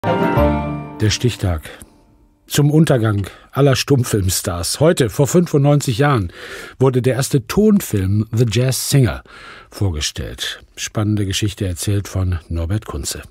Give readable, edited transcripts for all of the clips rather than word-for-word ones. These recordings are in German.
Der Stichtag zum Untergang aller Stummfilmstars. Heute, vor 95 Jahren, wurde der erste Tonfilm The Jazz Singer vorgestellt. Spannende Geschichte erzählt von Norbert Kunze.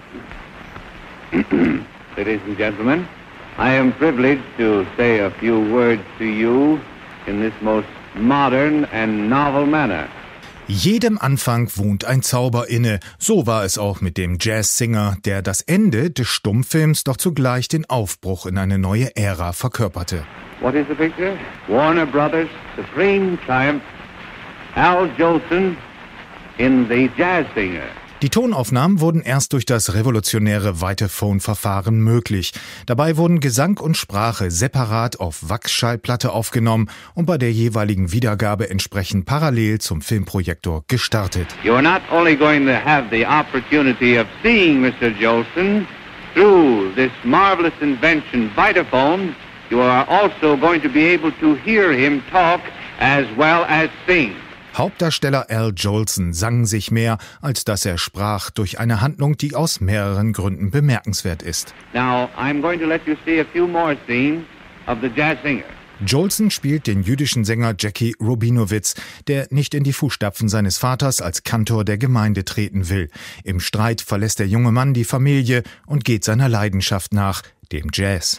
Ladies and gentlemen, I am privileged to say a few words to you in this most modern and novel manner. Jedem Anfang wohnt ein Zauber inne. So war es auch mit dem Jazzsinger, der das Ende des Stummfilms doch zugleich den Aufbruch in eine neue Ära verkörperte. What is the picture? Warner Brothers' supreme triumph. Al Jolson in The Jazz Singer. Die Tonaufnahmen wurden erst durch das revolutionäre Vitaphone-Verfahren möglich. Dabei wurden Gesang und Sprache separat auf Wachsschallplatte aufgenommen und bei der jeweiligen Wiedergabe entsprechend parallel zum Filmprojektor gestartet. You are not only going to have the opportunity of seeing Mr. Jolson through this marvelous invention, Vitaphone, you are also going to be able to hear him talk as well as sing. Hauptdarsteller Al Jolson sang sich mehr, als dass er sprach, durch eine Handlung, die aus mehreren Gründen bemerkenswert ist. Now, I'm going to let you see a few more scenes of The Jazz Singer. Jolson spielt den jüdischen Sänger Jackie Rubinowitz, der nicht in die Fußstapfen seines Vaters als Kantor der Gemeinde treten will. Im Streit verlässt der junge Mann die Familie und geht seiner Leidenschaft nach, dem Jazz.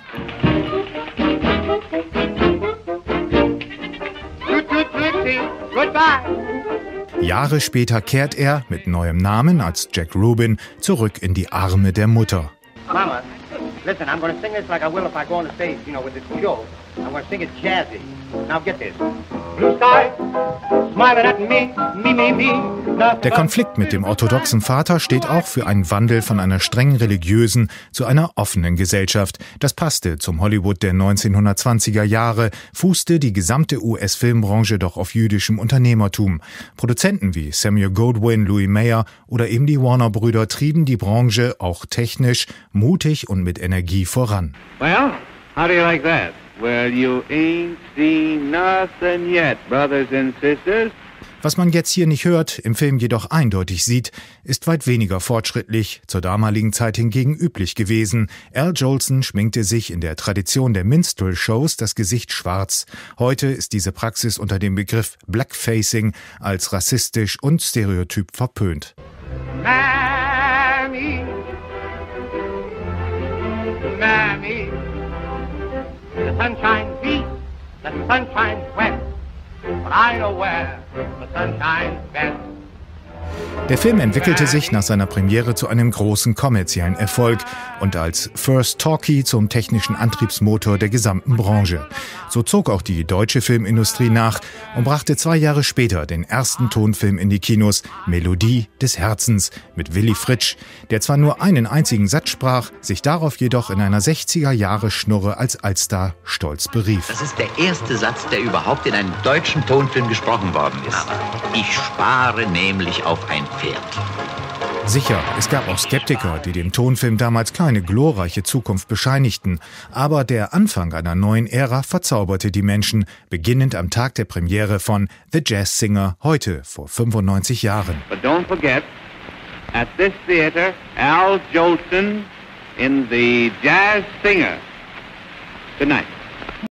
Jahre später kehrt er mit neuem Namen als Jack Rubin zurück in die Arme der Mutter. Mama, listen, I'm going to sing this like I will if I go on the stage, with this show. I'm going to sing it jazzy. Now get this. Blue sky, smiling at me, me. Der Konflikt mit dem orthodoxen Vater steht auch für einen Wandel von einer streng religiösen zu einer offenen Gesellschaft. Das passte zum Hollywood der 1920er Jahre, fußte die gesamte US-Filmbranche doch auf jüdischem Unternehmertum. Produzenten wie Samuel Goldwyn, Louis Mayer oder eben die Warner-Brüder trieben die Branche auch technisch, mutig und mit Energie voran. Well, how do you like that? Well, you ain't seen nothing yet, brothers and sisters. Was man jetzt hier nicht hört, im Film jedoch eindeutig sieht, ist weit weniger fortschrittlich, zur damaligen Zeit hingegen üblich gewesen. Al Jolson schminkte sich in der Tradition der Minstrel-Shows das Gesicht schwarz. Heute ist diese Praxis unter dem Begriff Blackfacing als rassistisch und stereotyp verpönt. Mammy, Mammy, the sunshine beats, the sunshine wet, but I know where the sunshine best. Der Film entwickelte sich nach seiner Premiere zu einem großen kommerziellen Erfolg und als First Talkie zum technischen Antriebsmotor der gesamten Branche. So zog auch die deutsche Filmindustrie nach und brachte 2 Jahre später den ersten Tonfilm in die Kinos, Melodie des Herzens, mit Willy Fritsch, der zwar nur einen einzigen Satz sprach, sich darauf jedoch in einer 60er-Jahre-Schnurre als Allstar stolz berief. Das ist der erste Satz, der überhaupt in einem deutschen Tonfilm gesprochen worden ist. Ich spare nämlich auf ein Pferd. Sicher, es gab auch Skeptiker, die dem Tonfilm damals keine glorreiche Zukunft bescheinigten. Aber der Anfang einer neuen Ära verzauberte die Menschen, beginnend am Tag der Premiere von The Jazz Singer, heute vor 95 Jahren. But don't forget, at this theater, Al Jolson in The Jazz Singer. Good night.